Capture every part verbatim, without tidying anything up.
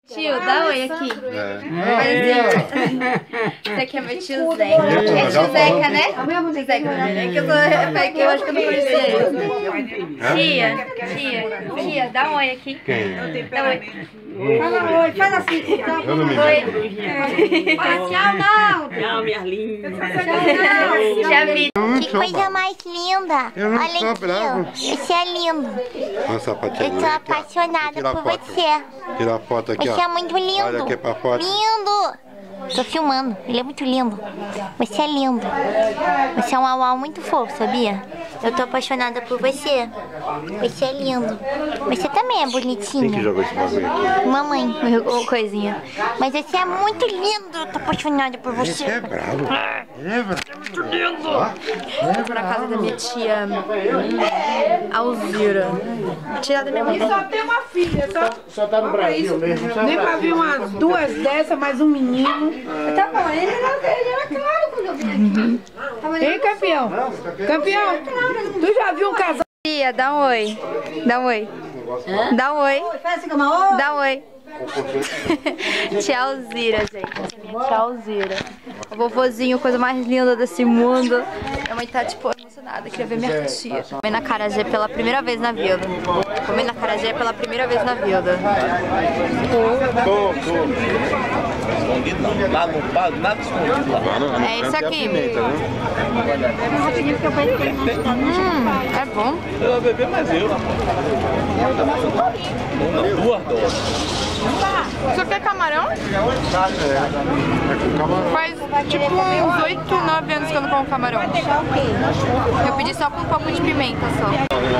Tio, dá oi aqui. É. Esse aqui é meu tio Zeca. É tio Zeca, né? Tio Zeca. É que eu, tô, é que eu acho que eu não conhecia ele. Tia, tia, tia, dá um oi aqui. Quem? Dá um oi. Fala oi, faz assim. Eu não me lembro. Tchau, não. Tchau, minha linda. Já vi. Que coisa mais linda! Eu não Olha sou aqui, bravo. ó. Você é lindo. Nossa, Eu tô apaixonada por você. Tira a foto aqui, ó. Você é muito lindo. Olha aqui pra foto. Lindo! Tô filmando. Ele é muito lindo. Você é lindo. Você é um uau muito fofo, sabia? Eu tô apaixonada por você. Você é lindo. Você também é Quem que bonitinho. jogou esse bagulho aqui? Mamãe, uma coisinha. Mas você é muito lindo. Eu tô apaixonada por você. Você é bravo. É bravo. Muito lindo. Eu tô na casa da minha tia Alzira. Tia da minha mãe. E só tem uma filha, só. Só tá no Brasil mesmo. Só Nem pra vir umas duas dessas, mais um menino. Tá bom, ele era, ele era claro quando eu vim aqui. Ei, campeão. Campeão, tu já viu um casal? Tia, dá um oi. Dá um oi. Dá um oi. Faz assim com uma Dá um oi. Tia Alzira, gente. Tia Alzira. O vovozinho, coisa mais linda desse mundo. Minha mãe tá, tipo, emocionada. Queria ver minha tia. Comendo acarajé pela primeira vez na vida. Comendo acarajé pela primeira vez na vida. Tô, tô. Escondido não. Lá não pago nada escondido lá. É isso aqui. Pimenta, né? Hum, é bom. Eu vou beber mais eu. Uma, duas doses. Isso aqui é camarão? É com camarão. Faz tipo uns oito, nove anos que eu não como camarão. Eu pedi só com um pouco de pimenta só.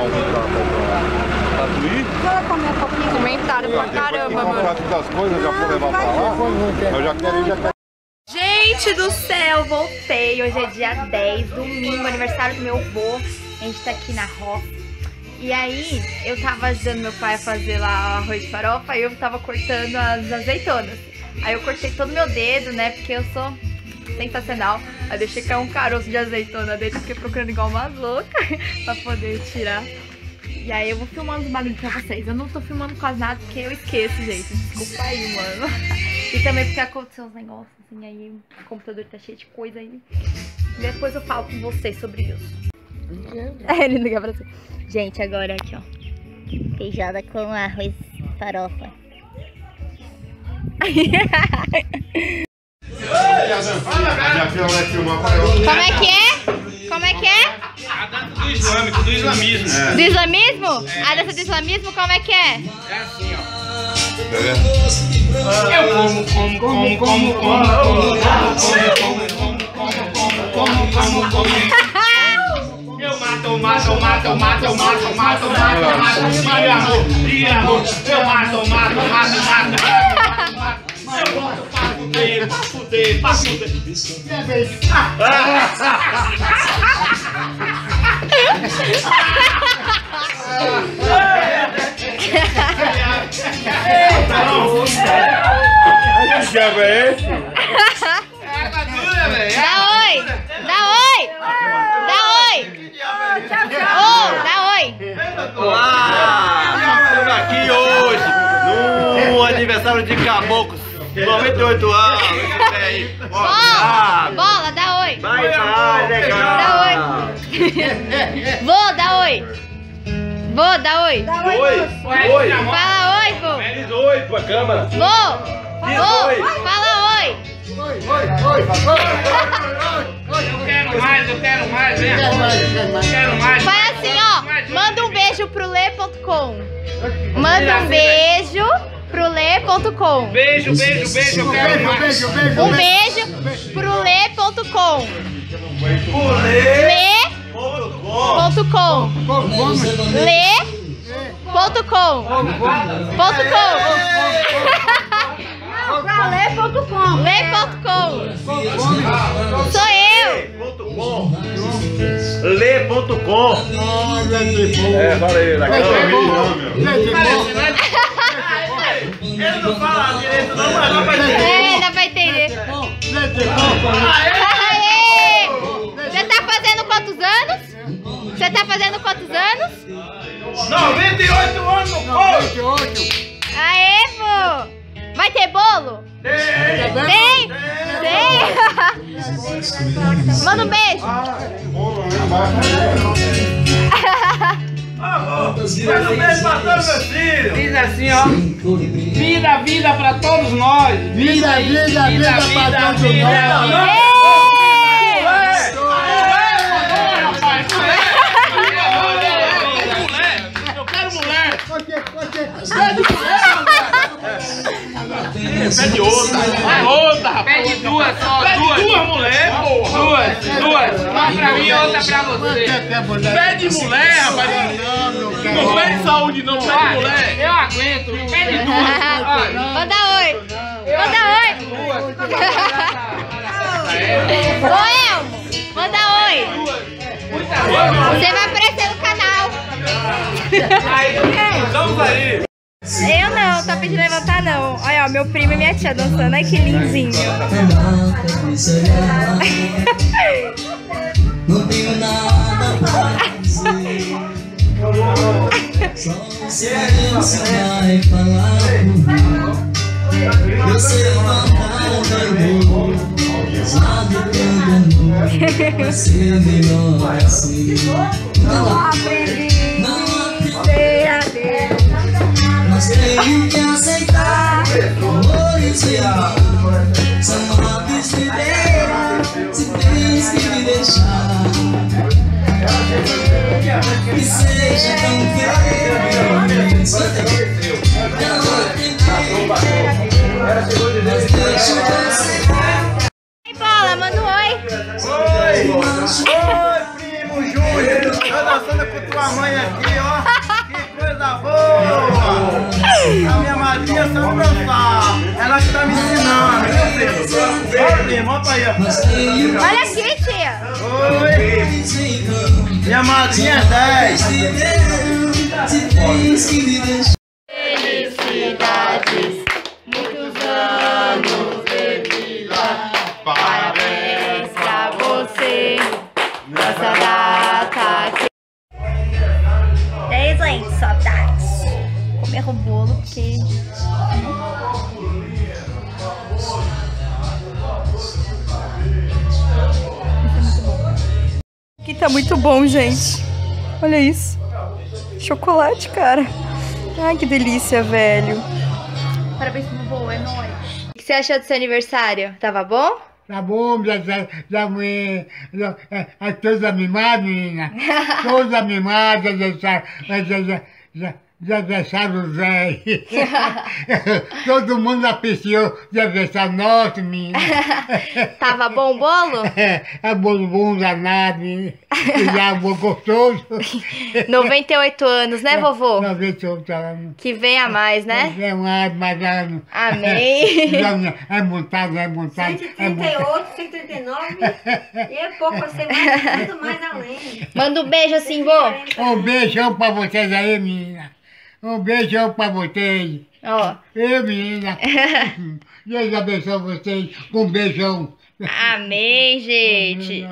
Pimentaram pra caramba, mano. Das coisas, já vou levar pra lá. Eu já quero ir, já quero. Gente do céu, voltei. Hoje é dia dez, domingo, aniversário do meu avô. A gente tá aqui na roça. E aí, eu tava ajudando meu pai a fazer lá arroz de farofa e eu tava cortando as azeitonas. Aí eu cortei todo o meu dedo, né, porque eu sou sensacional. Aí deixei cair um caroço de azeitona dentro, fiquei procurando igual uma louca pra poder tirar. E aí eu vou filmando os bagulhos pra vocês. Eu não tô filmando quase nada porque eu esqueço, gente. Desculpa aí, mano. E também porque aconteceu uns negócios assim, aí o computador tá cheio de coisa aí. Depois eu falo com vocês sobre isso. É, ele liga pra você. Gente, agora aqui, ó. Feijada com arroz farofa. Como é que é? Como é que é? A dança do islâmico, do islamismo. É. Do islamismo? É. A dança do islamismo, como é que é? É assim, ó. Eu como, como, como, como, como, como, como, como, como, como, como. Eu mato, mato, mato, mato, mato, mato, mato, mato, de amor, de amor. Eu mato, mato, mato, mato. Eu boto pra fuder, pra fuder, pra fuder. Que diabo é esse? Dá oi! Dá oi! Dá oi! Ô, dá oi! Ah, estamos aqui hoje no aniversário de Caboclos, noventa e oito anos. Bola! Bola, dá oi! Vai, vai, legal. Dá oi! Vô, dá oi! Vô, dá oi! Oi, oi. Fala oi, vô! Eles oi pra câmera. Vô! Vô! Fala oi! Eu quero mais, eu quero mais, né? Eu quero mais. Faz assim, ó! Manda um beijo pro lê ponto com. Manda um beijo pro lê ponto com. Beijo, beijo, beijo, eu quero mais. Um beijo pro lê ponto com. Lê ponto com. Lê ponto com. Ponto com. Pra lê ponto com. lê ponto com. Sou eu. Lê ponto com. É, falei, na Ele não fala direito não, mas não vai entender. É, dá pra entender. Aê! Você tá fazendo quantos anos? Você tá fazendo quantos anos? noventa e oito anos, pô! Aê, vô! Vai Manda um beijo. Manda um beijo pra todos meus filhos. Diz assim, ó. Vida, vida pra todos nós. Vida, vida, vida pra todos nós. Eu quero mulher. Pede outra. Outra, rapaz. Pede duas só. Pede duas, duas mulheres, porra. Duas, duas. Uma pra mim e outra pra você. Pede mulher, rapaz. Não pede saúde, não. Pede mulher. Eu aguento. Pede duas. Manda oi. Manda oi. Ô, Elmo. Manda oi. Você vai aparecer no canal. Vamos aí. Eu não, tá pedindo levantar não. Olha, ó, meu primo e minha tia dançando. Ai, que lindinho. Não tenho nada pra dizer. Só o silêncio vai falar comigo. Eu sei cantar amor. Sabe todo amor. Vai ser melhor assim. Não aprendi. Não aprendi. Mas tenho que aceitar. Amores e amor são uma besteira. Se tens que me deixar, que seja tão feliz. Mas deixa eu aceitar. Ei, Bola, manda um oi. Oi. Oi, primo Júnior. Tô dançando com tua mãe aqui, ó. Que coisa boa. A minha madrinha sabe dançar. Ela que tá me ensinando, viu, primo? Ó, primo, ó pra aí, ó. Olha aqui, tia. Oi. Minha madrinha é dez. Felicidades, muitos anos de vida. Parabéns pra você nessa data. E aí, gente, saudades. Comer o bolo porque... Aqui tá muito bom, gente. Olha isso. Chocolate, cara. Ai, que delícia, velho. Parabéns pro vovô, é nóis. O que você achou do seu aniversário? Tava bom? Tá bom, já, já, já, já, já, toda mimada, menina. Toda mimada, já, já, já, já, já, já deixaram o Zé. Todo mundo apreciou de aniversário nosso, menina. Tava bom o bolo? É bolo bom, danado, menina. Já bom gostoso. noventa e oito anos, né, vovô? noventa e oito anos. Que venha mais, né? É mais, mais anos. Amém. É montado, é montado. cento e trinta e oito, cento e trinta e nove, e é pouco você mais, muito mais além. Manda um beijo assim, vô. Um beijão pra vocês aí, menina. Um beijão pra vocês. Ó. Eu, menina. Deus abençoe vocês com um beijão. Amém, gente.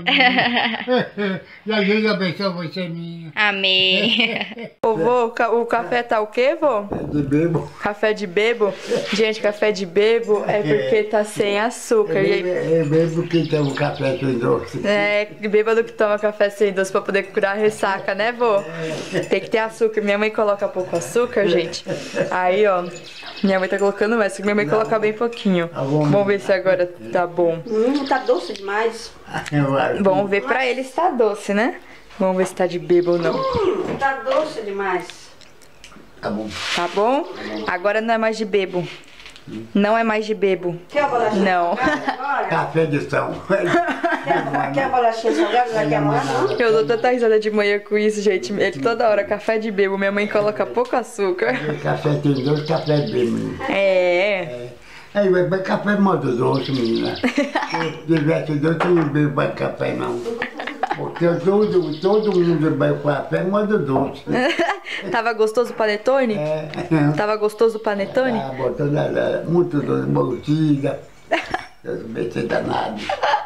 E Deus abençoe você, menina. Amém. Ô, vô, o café tá o quê, vô? De bebo. Café de bebo? Gente, café de bebo é porque tá sem açúcar. E aí... É bebo que tem um café sem doce. É, bêbado que toma café sem doce pra poder curar a ressaca, né, vô? Tem que ter açúcar. Minha mãe coloca pouco açúcar, gente. Aí, ó, minha mãe tá colocando mais, só que minha mãe coloca bem pouquinho. Vamos ver se agora tá bom. Hum, tá doce demais. Vamos ver pra ele se tá doce, né? Vamos ver se tá de bebo ou não. Hum, tá doce demais. Tá bom. Tá bom? Agora não é mais de bebo. Não é mais de bebo. Quer a bolachinha? Não. Café de São. Quer, quer a bolachinha salgada? Já quer morar, não? Eu dou tanta risada de manhã com isso, gente. Ele toda hora, café de bebo. Minha mãe coloca pouco açúcar. Café tem doce, café de bebo. É. É, mas café é modo doce, menina. Se tivesse doce, eu não bebo café, não. Porque todo, todo mundo bebe café é modo doce. Tava gostoso o panetone? É. Tava gostoso o panetone? Ah, botou nada, muito doce, morcida. Doce danado.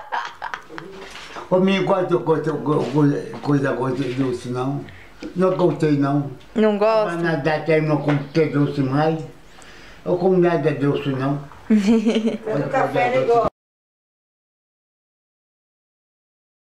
Ô, menino, quanto coisa, coisa, coisa, coisa doce, não? Não gostei, não. Não gosta? Mas nada até não como ter doce mais. Eu como nada doce, não. Mas o café ele gosta.